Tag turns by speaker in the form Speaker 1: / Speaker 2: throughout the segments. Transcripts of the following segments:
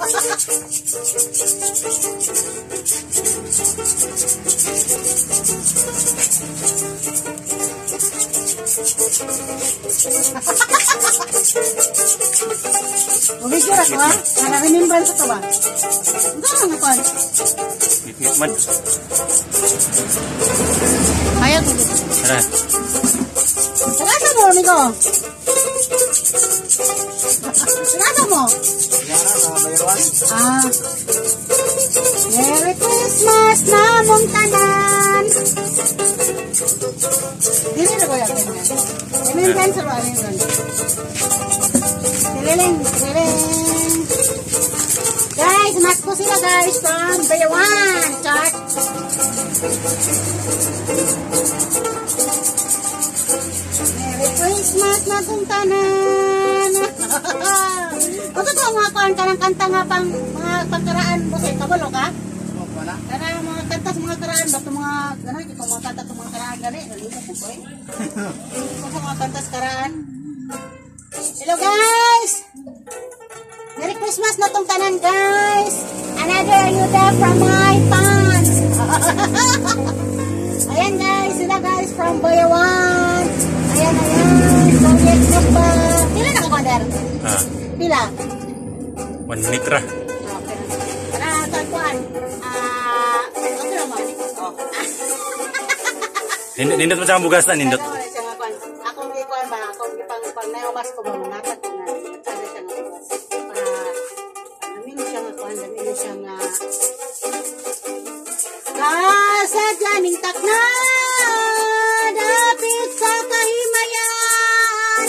Speaker 1: Bumigyan ako ha? Ano remembrance ito ba? Ano nga pa?
Speaker 2: Ngit-ngit man.
Speaker 1: Ayaw ko.
Speaker 2: Tara.
Speaker 1: Sarasa mo, Nico? Sarasa mo? Ah. Merry Christmas na mong tanan. Dili na ko yan. Remembrance ba? Tililing. Guys, mas po sila guys from Bayawan Church. Merry Christmas na itong tanan. Ito ito mga kanta nga pang mga pagkaraan mo sa kabalo ka? Karena mga kanta sa mga karaan ba ito mga gano'n, ito mga kanta sa mga karaan gano'n, nalito po eh. Ito sa mga kanta sa karaan. Hello guys! Merry Christmas na itong tanan guys! Another ayuda from my fans! Ayan guys, sila guys from Bayawan. Ayan. Project group ba? Pila na ka kader? Pila?
Speaker 2: 1 minute ra.
Speaker 1: Okay. Para tagpuan. Okay naman.
Speaker 2: Nindot mo sa bugas na, nindot.
Speaker 1: Ako may ikuan ba? Ako may pang nayomas ko ba? Mangatag ko na. Sana siya nga bugas. Para namino siya nga kuhan. Namino siya nga kasadyaning takna. Dapit sa kahimayan.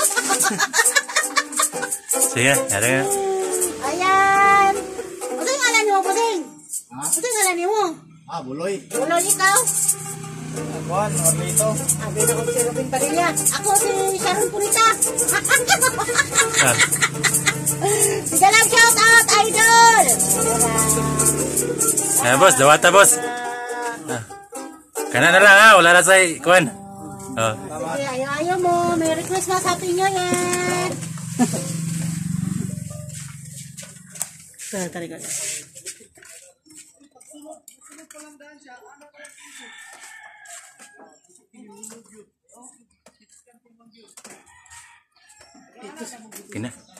Speaker 2: Sige, yara nga.
Speaker 1: Ayan. Ano yung alam niyo, Pusing? Ano yung alam niyo mo?
Speaker 3: Buloy.
Speaker 1: Buloy ikaw?
Speaker 3: Kuan, Orlito.
Speaker 1: Sabi na ko si Robin Padilla. Ako si Sharon Purita. Sige lang, shout out, idol!
Speaker 2: Boss, dawata boss. Kana na lang ha, wala na sa kuan.
Speaker 1: Sige, ayaw mo. Merry Christmas, Happy New Year! Tari ka.
Speaker 2: Kina.